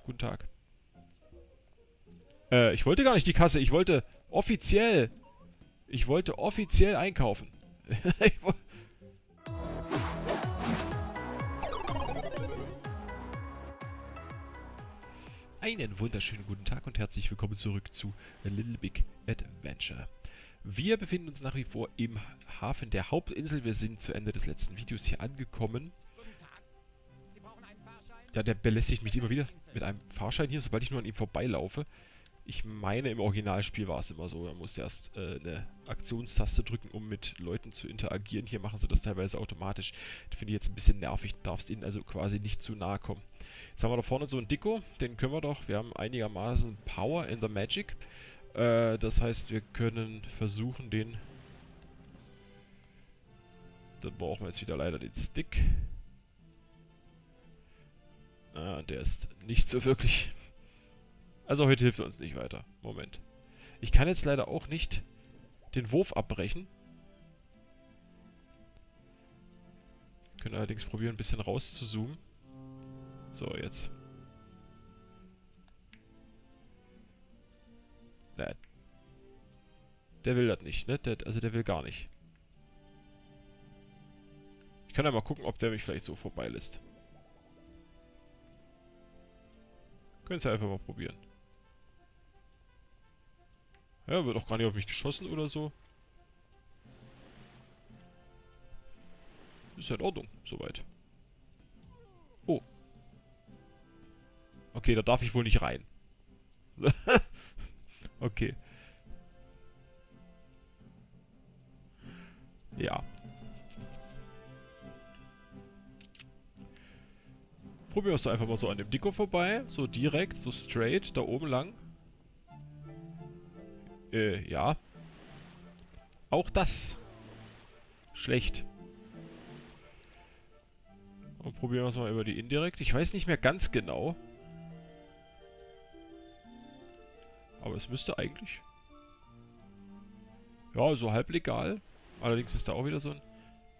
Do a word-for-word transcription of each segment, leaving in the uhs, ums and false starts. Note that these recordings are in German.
Guten Tag. Äh, ich wollte gar nicht die Kasse. Ich wollte offiziell... Ich wollte offiziell einkaufen. ich wo Einen wunderschönen guten Tag und herzlich willkommen zurück zu A Little Big Adventure. Wir befinden uns nach wie vor im Hafen der Hauptinsel. Wir sind zu Ende des letzten Videos hier angekommen. Ja, der belästigt mich immer wieder mit einem Fahrschein hier, sobald ich nur an ihm vorbeilaufe. Ich meine, im Originalspiel war es immer so, man musste erst äh, eine Aktionstaste drücken, um mit Leuten zu interagieren. Hier machen sie das teilweise automatisch. Das finde ich jetzt ein bisschen nervig. Du darfst ihnen also quasi nicht zu nahe kommen. Jetzt haben wir da vorne so einen Dicko, den können wir doch. Wir haben einigermaßen Power in the Magic. Äh, das heißt, wir können versuchen, den... Dann brauchen wir jetzt wieder leider den Stick. Ah, der ist nicht so wirklich... Also heute hilft er uns nicht weiter. Moment. Ich kann jetzt leider auch nicht den Wurf abbrechen. Wir können allerdings probieren, ein bisschen raus zu zoomen. So, jetzt. Nein. Der will das nicht, ne? Der, also der will gar nicht. Ich kann ja mal gucken, ob der mich vielleicht so vorbeilässt. Können Sie einfach mal probieren. Ja, wird auch gar nicht auf mich geschossen oder so. Ist ja in Ordnung, soweit. Oh. Okay, da darf ich wohl nicht rein. Okay. Ja. Probieren wir es einfach mal so an dem Dicko vorbei. So direkt, so straight, da oben lang. Äh, ja. Auch das. Schlecht. Und probieren wir es mal über die indirekt. Ich weiß nicht mehr ganz genau. Aber es müsste eigentlich... Ja, so halb legal. Allerdings ist da auch wieder so ein...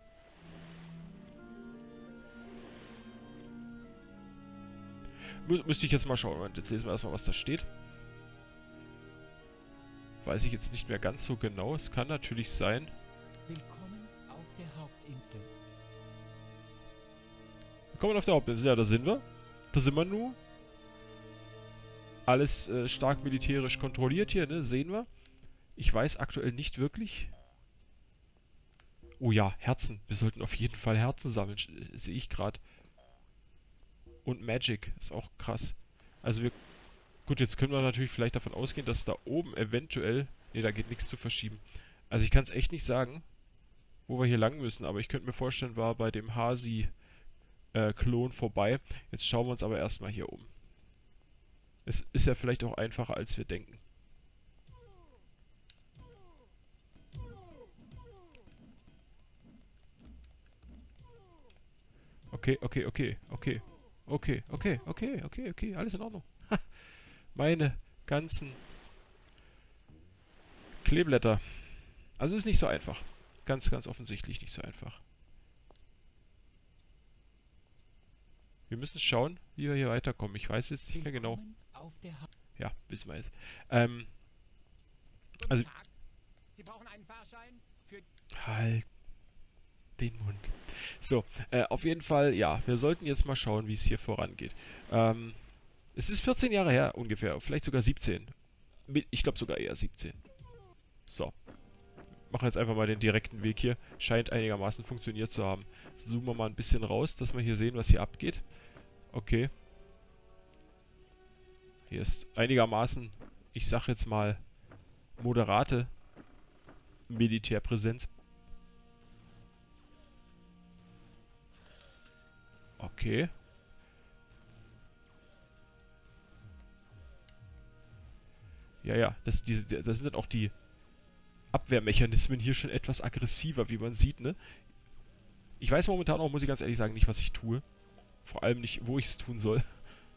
Mü müsste ich jetzt mal schauen. Jetzt lesen wir erstmal, was da steht. Weiß ich jetzt nicht mehr ganz so genau. Es kann natürlich sein. Willkommen auf der Hauptinsel. Willkommen auf der Hauptinsel. Ja, da sind wir. Da sind wir nun. Alles äh, stark militärisch kontrolliert hier, ne? Sehen wir. Ich weiß aktuell nicht wirklich. Oh ja, Herzen. Wir sollten auf jeden Fall Herzen sammeln. Äh, sehe ich gerade. Und Magic. Ist auch krass. Also wir... Gut, jetzt können wir natürlich vielleicht davon ausgehen, dass da oben eventuell... Ne, da geht nichts zu verschieben. Also ich kann es echt nicht sagen, wo wir hier lang müssen. Aber ich könnte mir vorstellen, war bei dem Hasi-Klon äh, vorbei. Jetzt schauen wir uns aber erstmal hier um. Es ist ja vielleicht auch einfacher, als wir denken. Okay, okay, okay, okay. Okay, okay, okay, okay, okay. Alles in Ordnung. Meine ganzen Kleeblätter. Also ist nicht so einfach. Ganz, ganz offensichtlich nicht so einfach. Wir müssen schauen, wie wir hier weiterkommen. Ich weiß jetzt nicht mehr genau. Ja, wissen wir jetzt. Ähm, also... Sie brauchen einen Fahrschein für... Halt den Mund. So, äh, auf jeden Fall, ja, wir sollten jetzt mal schauen, wie es hier vorangeht. Ähm... Es ist vierzehn Jahre her ungefähr, vielleicht sogar siebzehn. Ich glaube sogar eher siebzehn. So. Machen jetzt einfach mal den direkten Weg hier. Scheint einigermaßen funktioniert zu haben. Jetzt zoomen wir mal ein bisschen raus, dass wir hier sehen, was hier abgeht. Okay. Hier ist einigermaßen, ich sag jetzt mal, moderate Militärpräsenz. Okay. Ja, ja, das, die, das sind dann auch die Abwehrmechanismen hier schon etwas aggressiver, wie man sieht, ne? Ich weiß momentan auch, muss ich ganz ehrlich sagen, nicht, was ich tue. Vor allem nicht, wo ich es tun soll.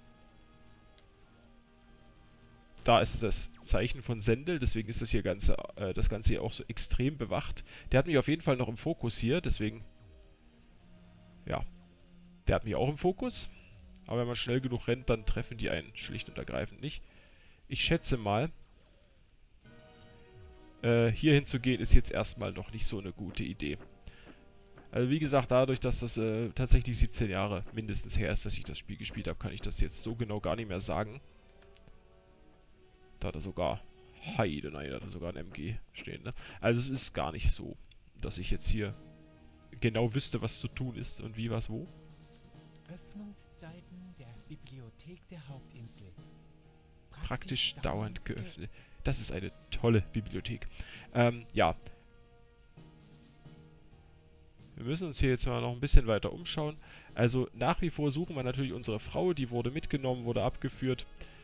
Da ist das Zeichen von Sendel, deswegen ist das hier Ganze, äh, das Ganze hier auch so extrem bewacht. Der hat mich auf jeden Fall noch im Fokus hier, deswegen... Ja. Der hat mich auch im Fokus. Aber wenn man schnell genug rennt, dann treffen die einen schlicht und ergreifend nicht. Ich schätze mal, äh, hier hinzugehen ist jetzt erstmal noch nicht so eine gute Idee. Also wie gesagt, dadurch, dass das äh, tatsächlich siebzehn Jahre mindestens her ist, dass ich das Spiel gespielt habe, kann ich das jetzt so genau gar nicht mehr sagen. Da hat er sogar... Heide, nein, da hat er sogar ein M G stehen, ne? Also es ist gar nicht so, dass ich jetzt hier genau wüsste, was zu tun ist und wie, was, wo. Öffnungszeiten der Bibliothek der Hauptinsel. Praktisch dauernd geöffnet. Das ist eine tolle Bibliothek. Ähm, ja. Wir müssen uns hier jetzt mal noch ein bisschen weiter umschauen. Also nach wie vor suchen wir natürlich unsere Frau. Die wurde mitgenommen, wurde abgeführt.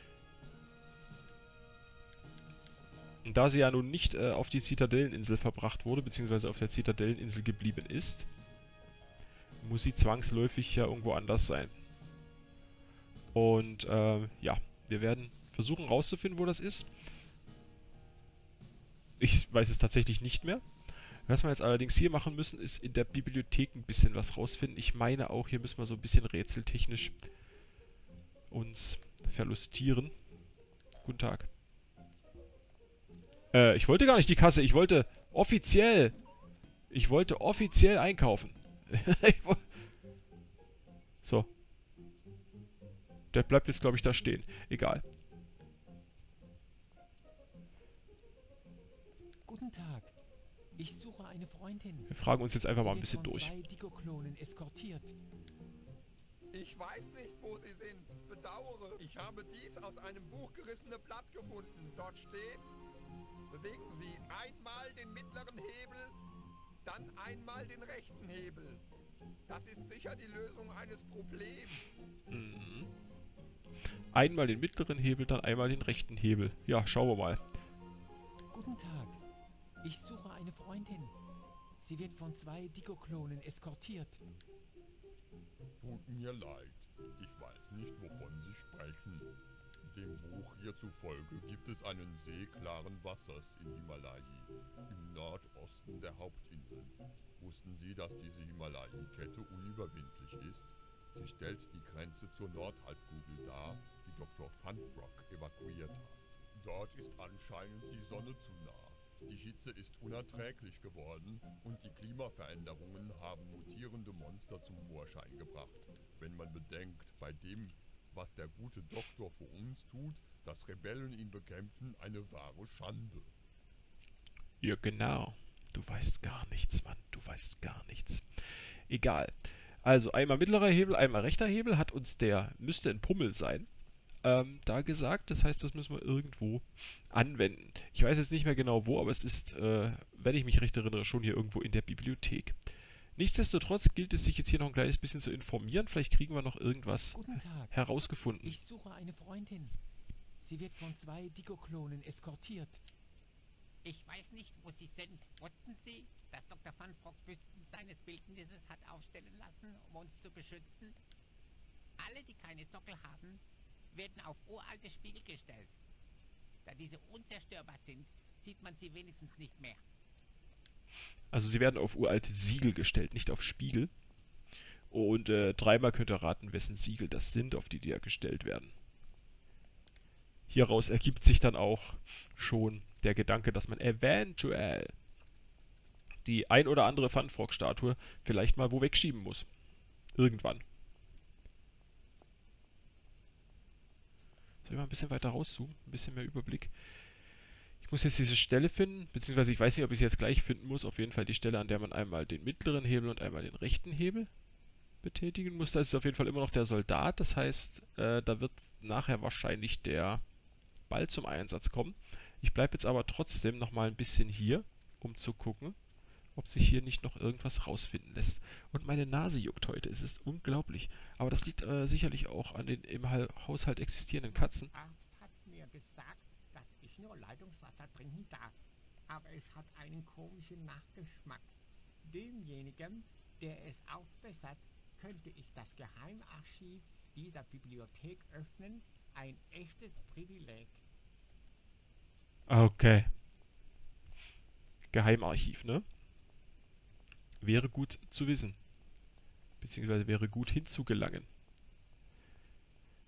Und da sie ja nun nicht äh, auf die Zitadelleninsel verbracht wurde, beziehungsweise auf der Zitadelleninsel geblieben ist, muss sie zwangsläufig ja irgendwo anders sein. Und äh, ja, wir werden versuchen rauszufinden, wo das ist. Ich weiß es tatsächlich nicht mehr. Was wir jetzt allerdings hier machen müssen, ist in der Bibliothek ein bisschen was rausfinden. Ich meine auch, hier müssen wir so ein bisschen rätseltechnisch uns verlustieren. Guten Tag. Äh, ich wollte gar nicht die Kasse, ich wollte offiziell, ich wollte offiziell einkaufen. So. Der bleibt jetzt, glaube ich, da stehen. Egal. Guten Tag. Ich suche eine Freundin. Wir fragen uns jetzt einfach mal ein Sie bisschen wird von durch. zwei Dikoklonen eskortiert. Ich weiß nicht, wo sie sind. Bedauere. Ich habe dies aus einem Buch gerissene Blatt gefunden. Dort steht: Bewegen Sie einmal den mittleren Hebel, dann einmal den rechten Hebel. Das ist sicher die Lösung eines Problems. Mhm. Einmal den mittleren Hebel, dann einmal den rechten Hebel. Ja, schauen wir mal. Guten Tag. Ich suche eine Freundin. Sie wird von zwei Dikoklonen eskortiert. Tut mir leid, ich weiß nicht, wovon Sie sprechen. Dem Buch hier zufolge gibt es einen See klaren Wassers im Himalaya, im Nordosten der Hauptinsel. Wussten Sie, dass diese Himalaya-Kette unüberwindlich ist? Sie stellt die Grenze zur Nordhalbkugel dar, die Doktor Funfrock evakuiert hat. Dort ist anscheinend die Sonne zu nah. Die Hitze ist unerträglich geworden und die Klimaveränderungen haben mutierende Monster zum Vorschein gebracht. Wenn man bedenkt, bei dem, was der gute Doktor für uns tut, dass Rebellen ihn bekämpfen, eine wahre Schande. Ja, genau. Du weißt gar nichts, Mann. Du weißt gar nichts. Egal. Also einmal mittlerer Hebel, einmal rechter Hebel hat uns der, müsste ein Pummel sein, ähm, da gesagt. Das heißt, das müssen wir irgendwo anwenden. Ich weiß jetzt nicht mehr genau wo, aber es ist, äh, wenn ich mich recht erinnere, schon hier irgendwo in der Bibliothek. Nichtsdestotrotz gilt es, sich jetzt hier noch ein kleines bisschen zu informieren. Vielleicht kriegen wir noch irgendwas Guten Tag. herausgefunden. Ich suche eine Freundin. Sie wird von zwei Dikoklonen eskortiert. Ich weiß nicht, wo Sie sind. Wussten Sie, dass Doktor Funfrock Büsten seines Bildnisses hat aufstellen lassen, um uns zu beschützen? Alle, die keine Sockel haben, werden auf uralte Spiegel gestellt. Da diese unzerstörbar sind, sieht man sie wenigstens nicht mehr. Also sie werden auf uralte Siegel gestellt, nicht auf Spiegel. Und äh, dreimal könnt ihr raten, wessen Siegel das sind, auf die die ja gestellt werden. Hieraus ergibt sich dann auch schon der Gedanke, dass man eventuell die ein oder andere Funfrock-Statue vielleicht mal wo wegschieben muss. Irgendwann. Soll ich mal ein bisschen weiter rauszoomen? Ein bisschen mehr Überblick. Ich muss jetzt diese Stelle finden, beziehungsweise ich weiß nicht, ob ich sie jetzt gleich finden muss. Auf jeden Fall die Stelle, an der man einmal den mittleren Hebel und einmal den rechten Hebel betätigen muss. Da ist auf jeden Fall immer noch der Soldat. Das heißt, äh, da wird nachher wahrscheinlich der Ball zum Einsatz kommen. Ich bleibe jetzt aber trotzdem nochmal ein bisschen hier, um zu gucken, ob sich hier nicht noch irgendwas rausfinden lässt. Und meine Nase juckt heute. Es ist unglaublich. Aber das liegt äh, sicherlich auch an den im ha Haushalt existierenden Katzen. Arzt hat mir gesagt, dass ich nur Leitungswasser trinken darf. Aber es hat einen komischen Nachgeschmack. Demjenigen, der es aufbessert, könnte ich das Geheimarchiv dieser Bibliothek öffnen. Ein echtes Privileg. Okay. Geheimarchiv, ne? Wäre gut zu wissen. Beziehungsweise wäre gut hinzugelangen.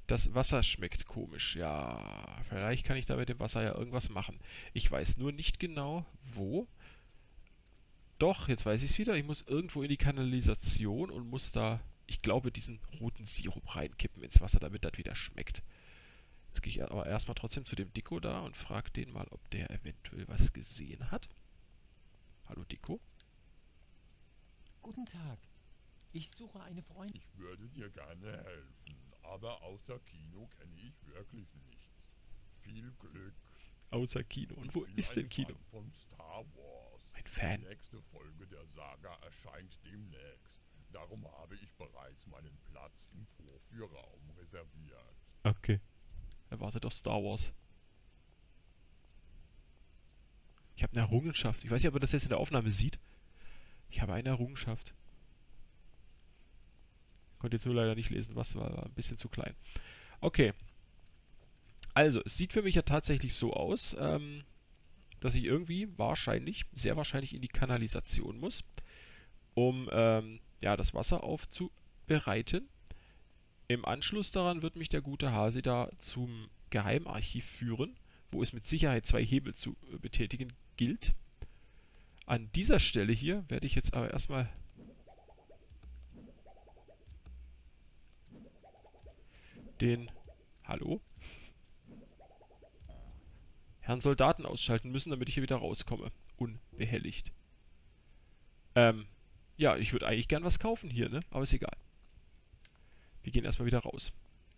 Das Wasser schmeckt komisch. Ja, vielleicht kann ich da mit dem Wasser ja irgendwas machen. Ich weiß nur nicht genau, wo. Doch, jetzt weiß ich es wieder. Ich muss irgendwo in die Kanalisation und muss da, ich glaube, diesen roten Sirup reinkippen ins Wasser, damit das wieder schmeckt. Jetzt gehe ich aber erstmal trotzdem zu dem Dicko da und frage den mal, ob der eventuell was gesehen hat. Hallo Dicko? Guten Tag. Ich suche eine Freundin. Ich würde dir gerne helfen, aber außer Kino kenne ich wirklich nichts. Viel Glück. Außer Kino. Und wo Ich bin ist denn ein Kino? Fan von Star Wars. Ein Fan. Die nächste Folge der Saga erscheint demnächst. Darum habe ich bereits meinen Platz im Vorführraum reserviert. Okay. Er wartet auf Star Wars. Ich habe eine Errungenschaft. Ich weiß nicht, ob man das jetzt in der Aufnahme sieht. Ich habe eine Errungenschaft. Konnte jetzt nur leider nicht lesen, was war, war ein bisschen zu klein. Okay. Also, es sieht für mich ja tatsächlich so aus, ähm, dass ich irgendwie wahrscheinlich, sehr wahrscheinlich in die Kanalisation muss, um ähm, ja, das Wasser aufzubereiten. Im Anschluss daran wird mich der gute Hase da zum Geheimarchiv führen, wo es mit Sicherheit zwei Hebel zu äh, betätigen gilt. An dieser Stelle hier werde ich jetzt aber erstmal den, hallo, Herrn Soldaten ausschalten müssen, damit ich hier wieder rauskomme. Unbehelligt. Ähm, ja, ich würde eigentlich gern was kaufen hier, ne? Aber ist egal. Wir gehen erstmal wieder raus.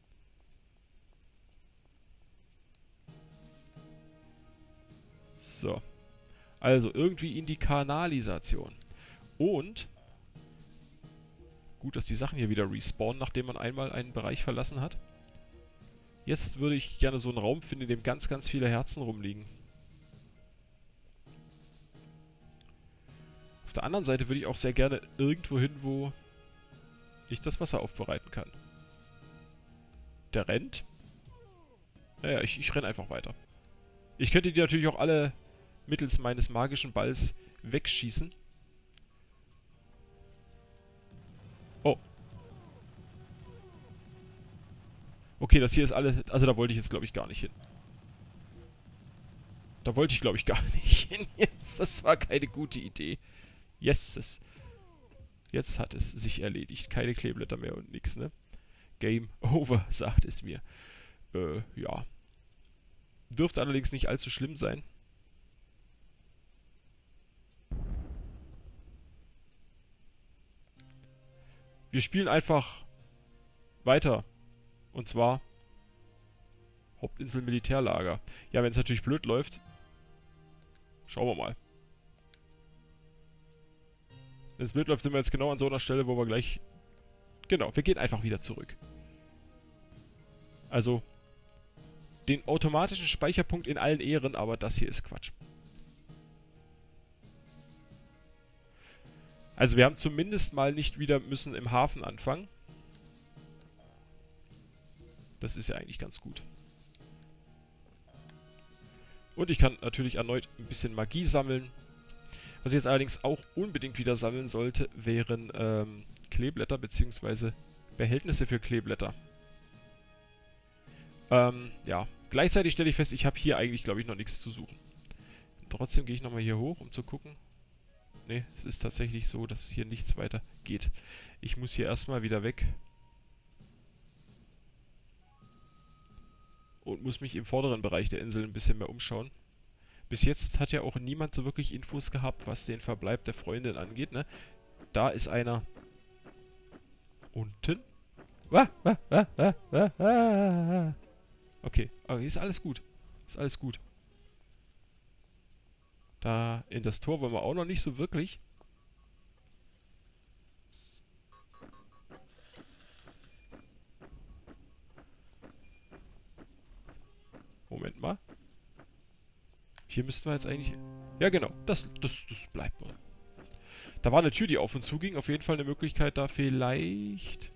So. Also irgendwie in die Kanalisation. Und gut, dass die Sachen hier wieder respawnen, nachdem man einmal einen Bereich verlassen hat. Jetzt würde ich gerne so einen Raum finden, in dem ganz, ganz viele Herzen rumliegen. Auf der anderen Seite würde ich auch sehr gerne irgendwo hin, wo ich das Wasser aufbereiten kann. Der rennt. Naja, ich, ich renne einfach weiter. Ich könnte die natürlich auch alle mittels meines magischen Balls wegschießen. Oh. Okay, das hier ist alles... Also da wollte ich jetzt, glaube ich, gar nicht hin. Da wollte ich, glaube ich, gar nicht hin. Jetzt, das war keine gute Idee. Yes. Jetzt hat es sich erledigt. Keine Kleeblätter mehr und nix, ne? Game over, sagt es mir. Äh, ja. Dürfte allerdings nicht allzu schlimm sein. Wir spielen einfach weiter. Und zwar Hauptinsel Militärlager. Ja, wenn es natürlich blöd läuft. Schauen wir mal. Wenn es blöd läuft, sind wir jetzt genau an so einer Stelle, wo wir gleich... Genau, wir gehen einfach wieder zurück. Also, den automatischen Speicherpunkt in allen Ehren, aber das hier ist Quatsch. Also wir haben zumindest mal nicht wieder müssen im Hafen anfangen. Das ist ja eigentlich ganz gut. Und ich kann natürlich erneut ein bisschen Magie sammeln. Was ich jetzt allerdings auch unbedingt wieder sammeln sollte, wären ähm, Kleeblätter bzw. Behältnisse für Kleeblätter. Ähm, ja. Gleichzeitig stelle ich fest, ich habe hier eigentlich, glaube ich, noch nichts zu suchen. Trotzdem gehe ich nochmal hier hoch, um zu gucken. Ne, es ist tatsächlich so, dass hier nichts weiter geht. Ich muss hier erstmal wieder weg. Und muss mich im vorderen Bereich der Insel ein bisschen mehr umschauen. Bis jetzt hat ja auch niemand so wirklich Infos gehabt, was den Verbleib der Freundin angeht, ne? Da ist einer unten. Ah, ah, ah, ah, ah, ah. Okay, aber ist alles gut. Ist alles gut. Da in das Tor wollen wir auch noch nicht so wirklich. Moment mal. Hier müssten wir jetzt eigentlich... Ja genau, das, das, das bleibt mal. Da war eine Tür, die auf und zu ging. Auf jeden Fall eine Möglichkeit, da vielleicht...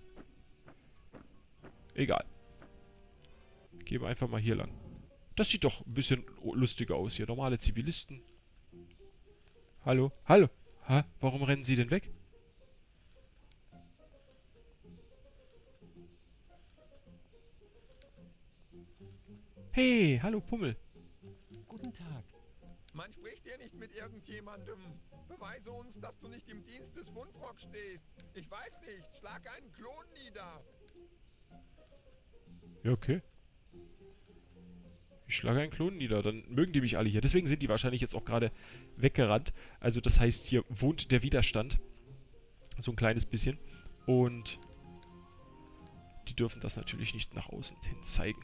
Egal. Gehen wir einfach mal hier lang. Das sieht doch ein bisschen lustiger aus hier. Normale Zivilisten. Hallo? Hallo? Ha? Warum rennen Sie denn weg? Hey, hallo Pummel. Guten Tag. Man spricht hier nicht mit irgendjemandem. Beweise uns, dass du nicht im Dienst des Wundfrock stehst. Ich weiß nicht, schlag einen Klon nieder. Ja, okay. Ich schlage einen Klon nieder, dann mögen die mich alle hier. Deswegen sind die wahrscheinlich jetzt auch gerade weggerannt. Also das heißt, hier wohnt der Widerstand. So ein kleines bisschen. Und die dürfen das natürlich nicht nach außen hin zeigen.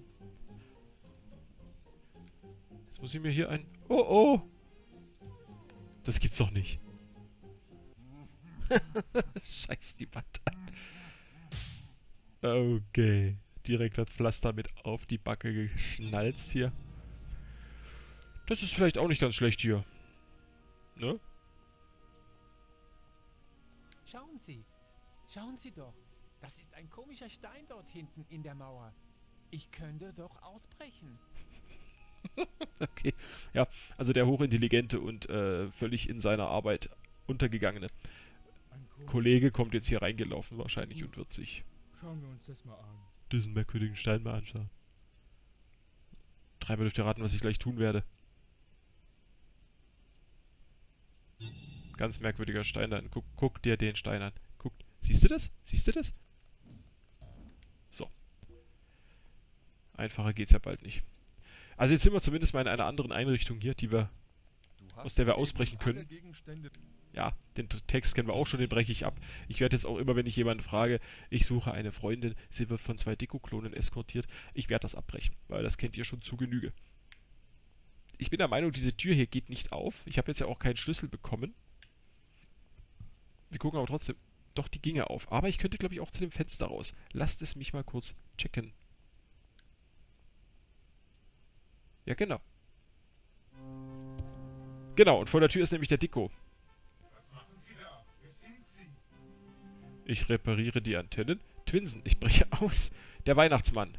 Jetzt muss ich mir hier ein... Oh, oh! Das gibt's doch nicht. Scheiß die Wand an. Okay. Direkt das Pflaster mit auf die Backe geschnalzt hier. Das ist vielleicht auch nicht ganz schlecht hier. Ne? Schauen Sie. Schauen Sie doch. Das ist ein komischer Stein dort hinten in der Mauer. Ich könnte doch ausbrechen. Okay. Ja, also der hochintelligente und äh, völlig in seiner Arbeit untergegangene Kollege kommt jetzt hier reingelaufen wahrscheinlich und wird sich Schauen wir uns das mal an. diesen merkwürdigen Stein mal anschauen. Dreimal dürft ihr raten, was ich gleich tun werde. Ganz merkwürdiger Stein da. Guck, guck dir den Stein an. Guck. Siehst du das? Siehst du das? So. Einfacher geht's ja bald nicht. Also jetzt sind wir zumindest mal in einer anderen Einrichtung hier, die wir, aus der wir ausbrechen können. Ja, den Text kennen wir auch schon, den breche ich ab. Ich werde jetzt auch immer, wenn ich jemanden frage, ich suche eine Freundin, sie wird von zwei Deko-Klonen eskortiert, ich werde das abbrechen, weil das kennt ihr schon zu Genüge. Ich bin der Meinung, diese Tür hier geht nicht auf. Ich habe jetzt ja auch keinen Schlüssel bekommen. Wir gucken aber trotzdem. Doch, die ginge auf. Aber ich könnte, glaube ich, auch zu dem Fenster raus. Lasst es mich mal kurz checken. Ja, genau. Genau, und vor der Tür ist nämlich der Deko. Ich repariere die Antennen. Twinsen, ich breche aus. Der Weihnachtsmann.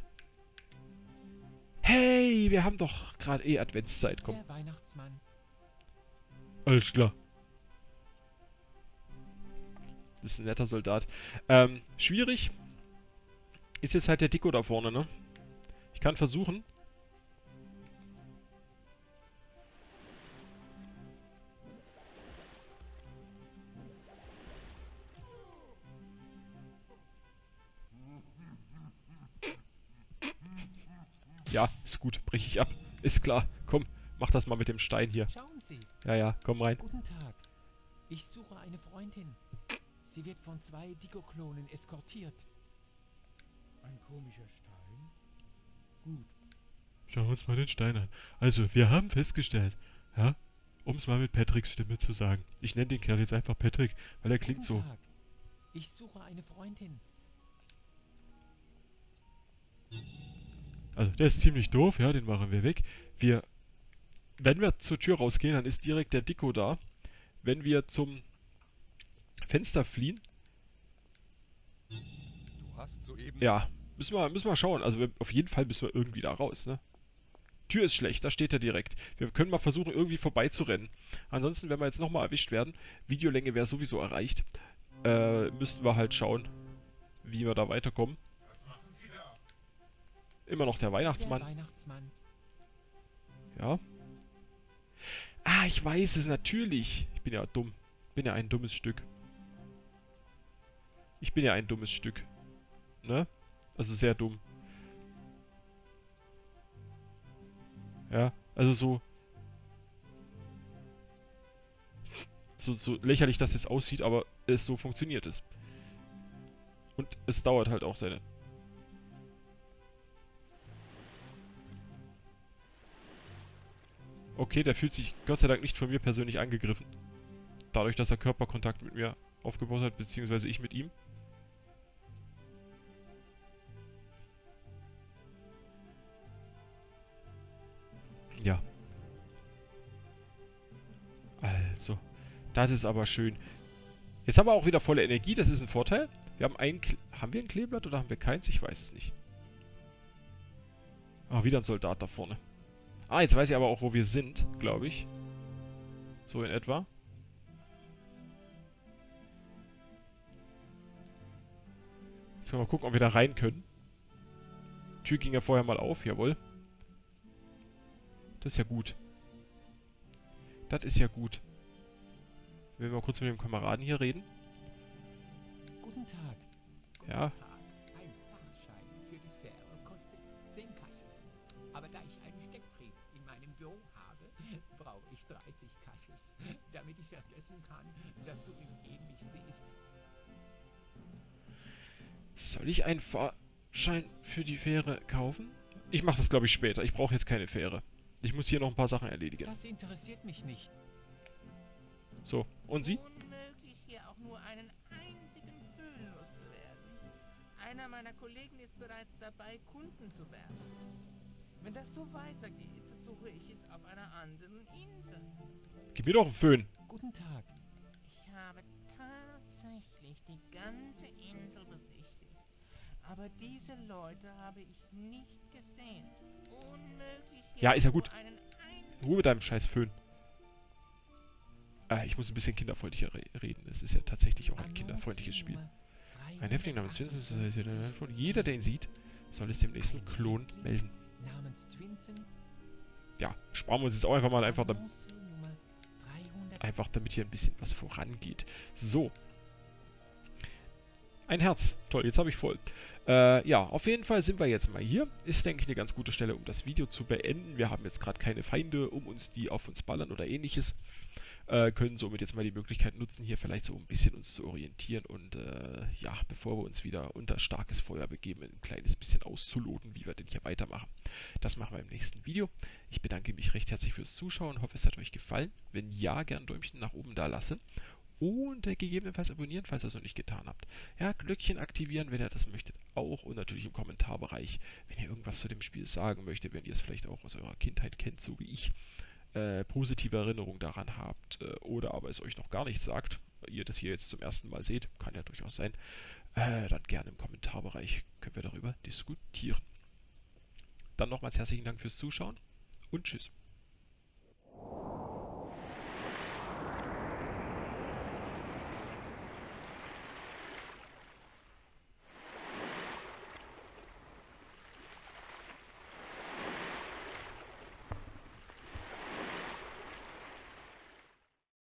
Hey, wir haben doch gerade eh Adventszeit. Komm. Der Weihnachtsmann. Alles klar. Das ist ein netter Soldat. Ähm, schwierig. Ist jetzt halt der Deko da vorne, ne? Ich kann versuchen. Ja, ist gut. Brech ich ab. Ist klar. Komm, mach das mal mit dem Stein hier. Schauen Sie. Ja, ja, komm rein. Guten Tag. Ich suche eine Freundin. Sie wird von zwei Diko-Klonen eskortiert. Ein komischer Stein. Gut. Schauen wir uns mal den Stein an. Also, wir haben festgestellt, ja, um es mal mit Patricks Stimme zu sagen. Ich nenne den Kerl jetzt einfach Patrick, weil er klingt so. Guten Tag. Ich suche eine Freundin. Also, der ist ziemlich doof, ja, den machen wir weg. Wir, wenn wir zur Tür rausgehen, dann ist direkt der Diko da. Wenn wir zum Fenster fliehen, Du hast soeben... ja, müssen wir, müssen wir schauen. Also, wir, auf jeden Fall müssen wir irgendwie da raus, ne? Tür ist schlecht, da steht er direkt. Wir können mal versuchen, irgendwie vorbeizurennen. Ansonsten, wenn wir jetzt nochmal erwischt werden, Videolänge wäre sowieso erreicht, äh, müssten wir halt schauen, wie wir da weiterkommen. Immer noch der Weihnachtsmann. Der Weihnachtsmann. Ja. Ah, ich weiß es natürlich. Ich bin ja dumm. Bin ja ein dummes Stück. Ich bin ja ein dummes Stück. Ne? Also sehr dumm. Ja, also so... So, so lächerlich das jetzt aussieht, aber es so funktioniert es. Und es dauert halt auch seine... Okay, der fühlt sich Gott sei Dank nicht von mir persönlich angegriffen. Dadurch, dass er Körperkontakt mit mir aufgebaut hat, beziehungsweise ich mit ihm. Ja. Also, das ist aber schön. Jetzt haben wir auch wieder volle Energie, das ist ein Vorteil. Wir haben ein... Kle haben wir ein Kleeblatt oder haben wir keins? Ich weiß es nicht. Ah, wieder ein Soldat da vorne. Ah, jetzt weiß ich aber auch, wo wir sind, glaube ich. So in etwa. Jetzt können wir mal gucken, ob wir da rein können. Tür ging ja vorher mal auf, jawohl. Das ist ja gut. Das ist ja gut. Wenn wir mal kurz mit dem Kameraden hier reden. Guten Tag. Ja. Guten Tag. Ein Fahrschein für die Fähre kostet zehn Kasches. Aber da ich einen Steckbrief in meinem Büro habe, brauche ich dreißig Kasches, damit ich vergessen kann, dass du ihn ähnlich siehst. Soll ich einen Fahrschein für die Fähre kaufen? Ich mache das, glaube ich, später. Ich brauche jetzt keine Fähre. Ich muss hier noch ein paar Sachen erledigen. Das interessiert mich nicht. So, und Sie? Unmöglich, hier auch nur einen einzigen Föhn loszuwerden. Einer meiner Kollegen ist bereits dabei, Kunden zu werben. Wenn das so weitergeht, suche ich es auf einer anderen Insel. Gib mir doch einen Föhn. Guten Tag. Ich habe tatsächlich die ganze Insel besichtigt. Aber diese Leute habe ich nicht gesehen. Unmöglich, hier Ja, ist ja auch nur gut. einen einzigen Ruhe mit deinem scheiß Föhn. Äh, ich muss ein bisschen kinderfreundlicher re reden. Es ist ja tatsächlich auch ein kinderfreundliches Spiel. Ein Häftling namens Vincent, jeder, der ihn sieht, soll es dem nächsten Klon melden. Namens Twinsen. Ja, sparen wir uns jetzt auch einfach mal einfach, dam Annonce Nummer dreihundert. einfach damit hier ein bisschen was vorangeht. So. Ein Herz. Toll, jetzt habe ich voll. Äh, ja, auf jeden Fall sind wir jetzt mal hier. Ist, denke ich, eine ganz gute Stelle, um das Video zu beenden. Wir haben jetzt gerade keine Feinde um uns, die auf uns ballern oder ähnliches. Äh, können somit jetzt mal die Möglichkeit nutzen, hier vielleicht so ein bisschen uns zu orientieren und äh, ja, bevor wir uns wieder unter starkes Feuer begeben, ein kleines bisschen auszuloten, wie wir denn hier weitermachen. Das machen wir im nächsten Video. Ich bedanke mich recht herzlich fürs Zuschauen, hoffe es hat euch gefallen. Wenn ja, gern ein Däumchen nach oben da lassen und äh, gegebenenfalls abonnieren, falls ihr es noch nicht getan habt. Ja, Glöckchen aktivieren, wenn ihr das möchtet, auch und natürlich im Kommentarbereich, wenn ihr irgendwas zu dem Spiel sagen möchtet, wenn ihr es vielleicht auch aus eurer Kindheit kennt, so wie ich. Äh, positive Erinnerung daran habt äh, oder aber es euch noch gar nicht sagt, ihr das hier jetzt zum ersten Mal seht, kann ja durchaus sein, äh, dann gerne im Kommentarbereich können wir darüber diskutieren. Dann nochmals herzlichen Dank fürs Zuschauen und tschüss.